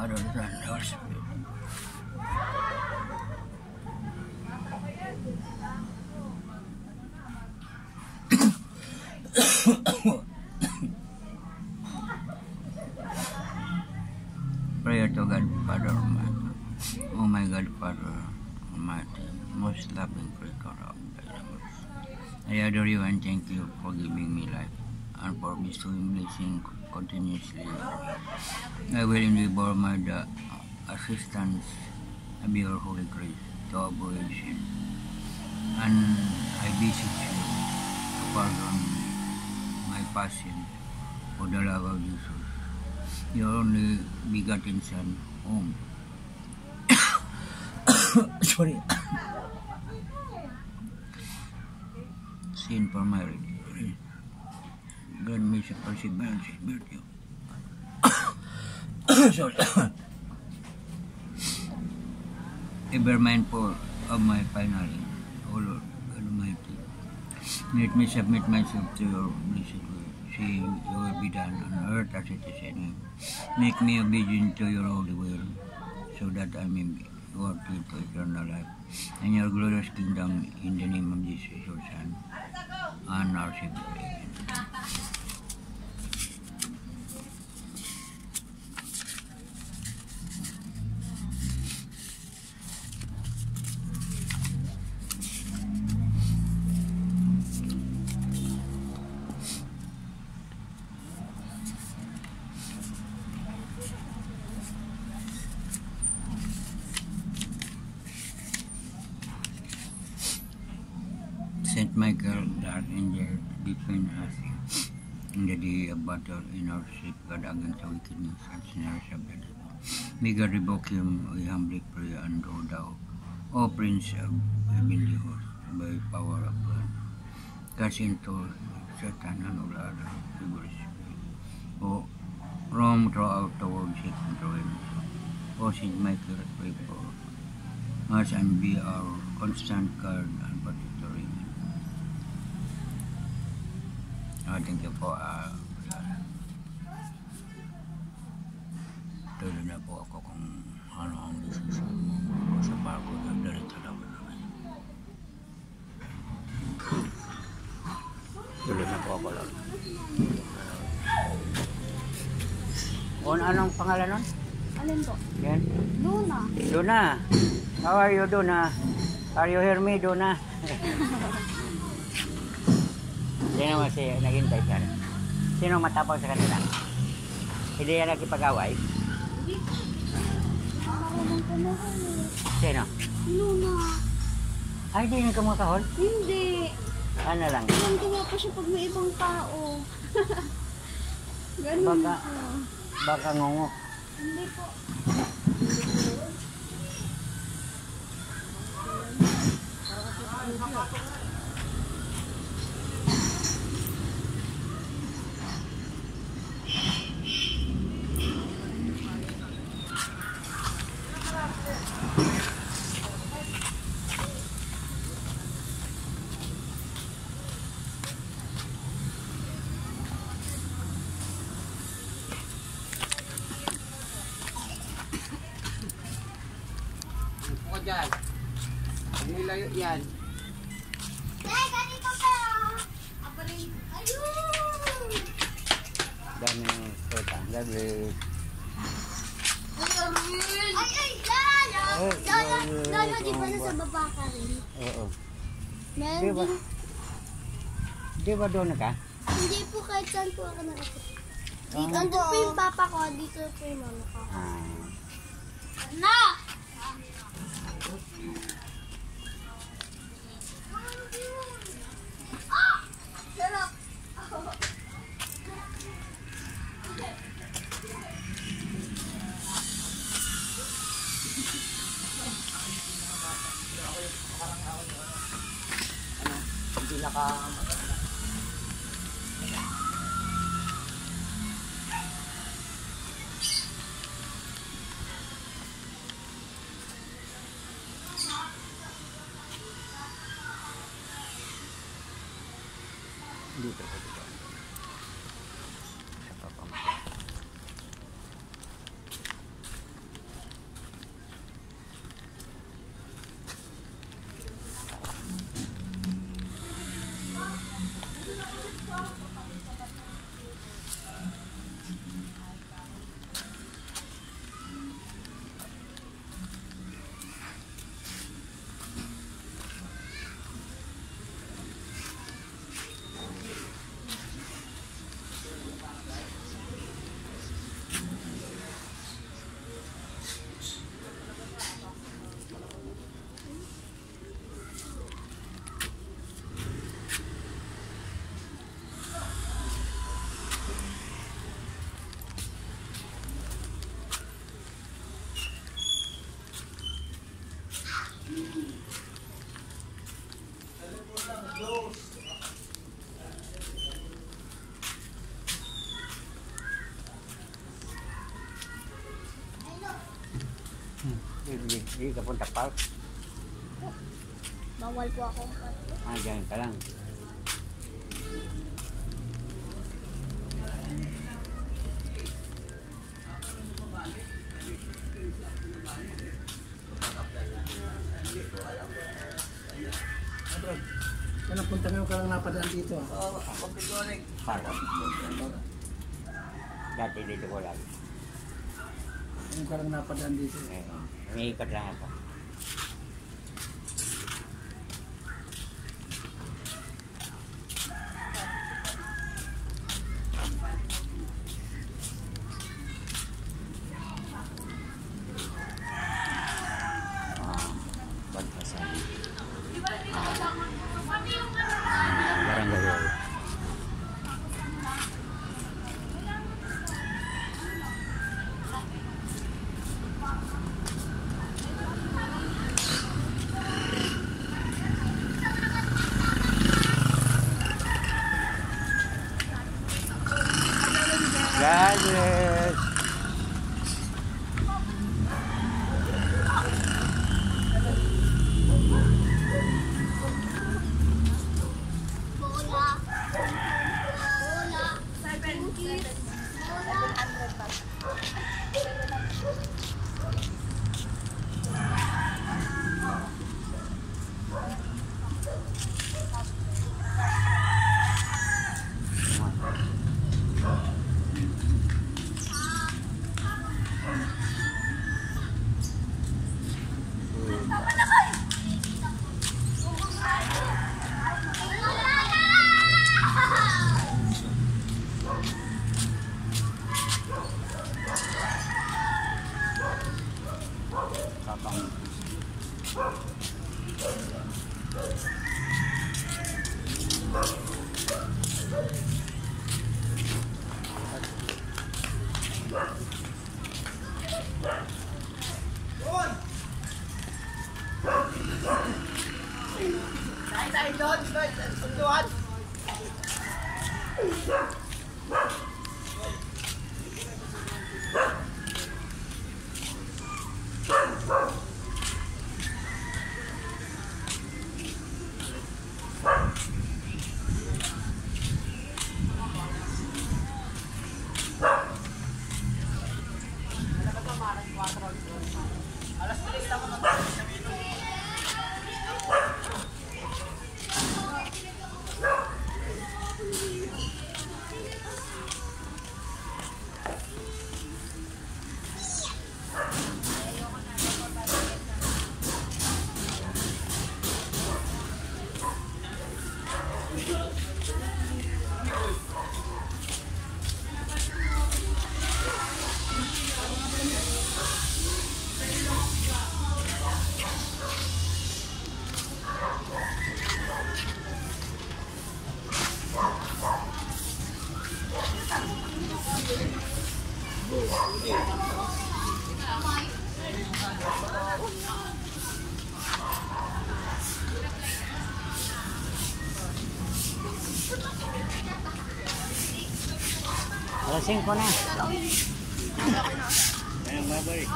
Father, Son, Holy Spirit. Prayer to God, Father Almighty. Oh my God, Father Almighty, most loving Creator of the universe. I adore you and thank you for giving me life and for bestowing blessing continuously. I will endeavor my assistance of your holy grace to avoid sin. And I beseech you to pardon my passion for the love of Jesus, your only begotten Son, whom sorry, sin for my grant me perseverance in virtue. Sorry. Ever mindful of my final end, O Lord Almighty, let me submit myself to your blessed will, saying your will be done on earth as it is in heaven. Make me obedient to your holy will, so that I may be worthy to eternal life and your glorious kingdom, in the name of Jesus, your Son, and our Savior. Amen. Saint Michael, the Archangel, defend us in the day of battle, in our safeguard against the wickedness and snares of the devil. May God rebuke him, we humbly pray, and thou, O Prince of heavenly hosts, by power of God, cast into Satan and all other evil spirits, who roam throughout the world seeking ruin. O Saint Michael, pray for us and be our constant guard and protector. Thank you po. Tuloy na po ako kung ano ang decision mo sa barko na dalito na po namin. Tuloy na po ako lang. Anong pangalan nun? Alin po? Yan? Luna. Luna. How are you, Luna? Are you hear me, Luna? Sino mo siya naghintay ka rin? Sino matapang sa kanila? Hindi yan nagkipag-away? Hindi. Marunong kumahal. Sino? Luna. Ay, di ka makahol? Hindi. Ano lang? Tuwa pa siya pag may ibang tao. Ganun Baka, po. baka ngungo. Hindi po. Dyan. Nilayo yan. Ganito pero. Ayun! Dami ng kota. Gabi. Ay! Lalo! Lalo, di ba nasa baba ka rin? Oo. Meron Di ba? din. Di ba doon ka? Hindi po kahit saan po ako nakapit. Dito, andun po yung papa ko, dito po yung mama ko. Na! Sarap! Hindi naka... Dito ko dito. Sa papa mo. Hindi ka punta park. Bawal po ako. Diyan ka lang. Kaya napunta ngayon ka lang napadaan dito. Park. Dati dito ko lang. Ngayon ka lang napadaan dito. Umiikot lang ako. Barangay Hall. God bless. Bola. Bola. 700. Alas 5 na. Ayun, babalik.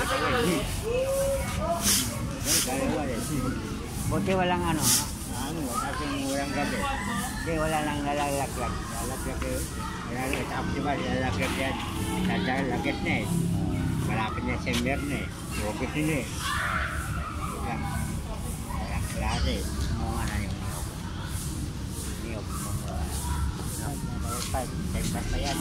Buti walang ano, kasing walang gabi. Hindi, wala lang nalalaglag. Lalaglag yun. Optimal, nalalaglag yan. Nalalaglag na eh. Malapit na December na eh. August na eh. Walang klase. Mga na yung niyog. Niyog. Pa yan.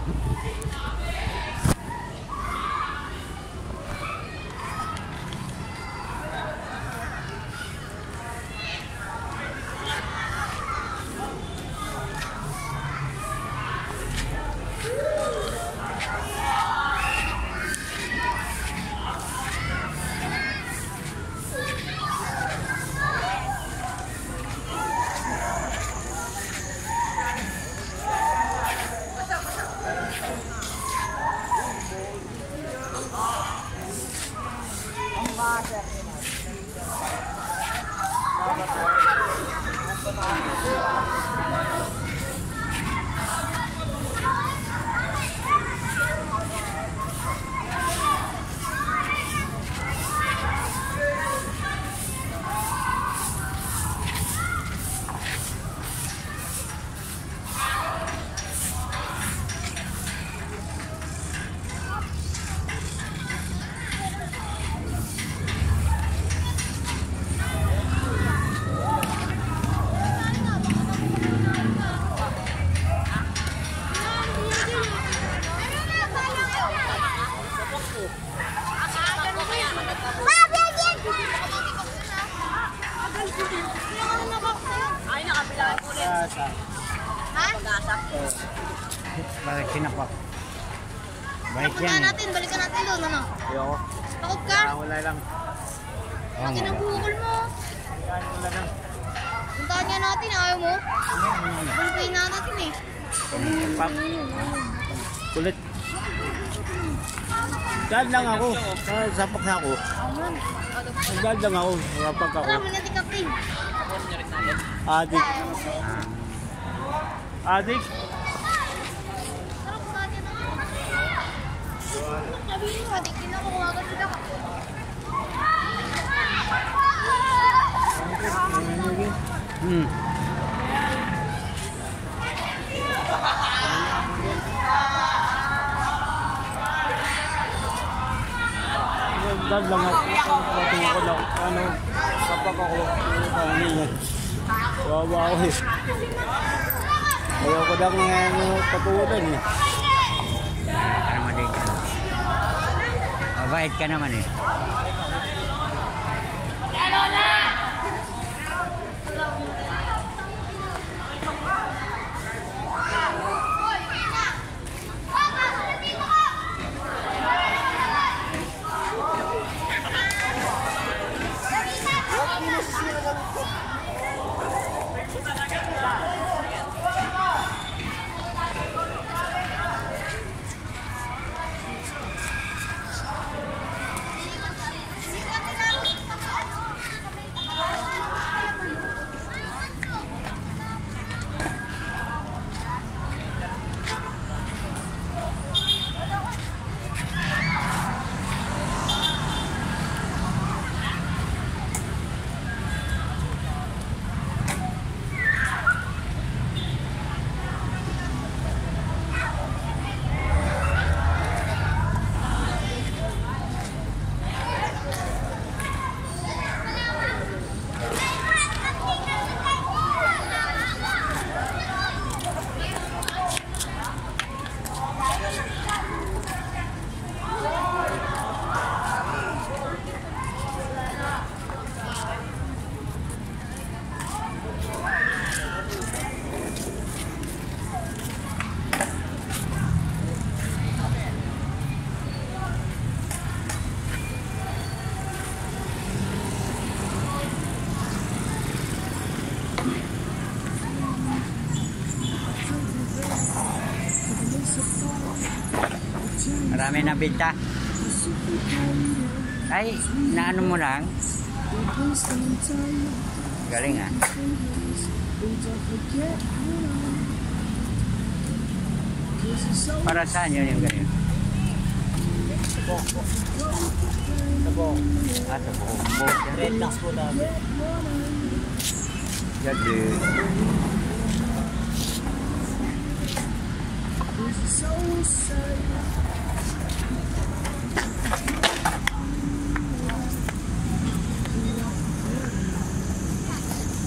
Bakit sinapak? Balik yan. Balikan natin doon, ano? Ayoko. Takot ka? Wala lang. Laki ng bukol mo. Wala lang. Puntahan nga natin, ayaw mo? Puntahan na natin eh. Pap. Kulit. Dad lang ako. Sapak na ako. Dad lang ako. Kapag ako. Wala mo natin kapin. Adik. Adik. Sarap sa atin ako. Sabi niyo, adik din ako. Kumagal sila ka. Dad lang ako. Patung ako lang. Ano, kapag ako. Ano yan. Wawa ako eh. Ayaw ko lang patulan eh. Ano mo din? Mabait ka naman eh. Marami na binta. Ay, naano mo lang? Galing ah. Para saan yun yung ganyan? Sabong. Ah, sa buong. Red box po namin. Jadi.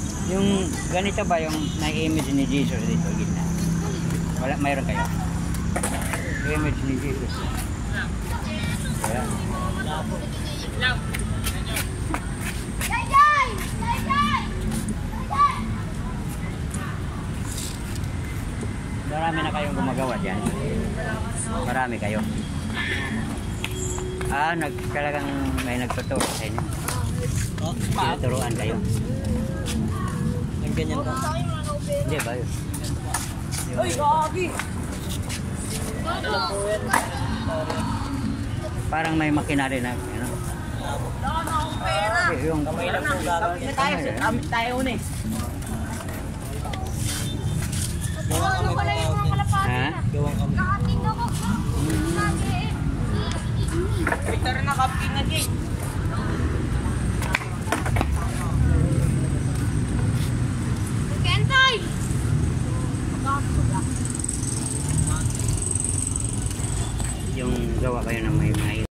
Yung ganito ba yung na-image ni Jesus dito, gitna? Wala, mayroon kayo? Image ni Jesus. Kaya. Marami na kayong gumagawa dyan. Marami kayo. Talagang may nagtuturo sa inyo. Tinuturuan kayo. Ang ganyan ka. Hindi ba yun? Uy, gagi! Parang may makinari na, ano? Yung Kamay lang po gagawin. Amit tayo na eh. Ano pala yung mga kalapati Ha? na? Gawang kami. Nakating ako. Victor na kapking na gate. Kentay! yung gawa kayo ng may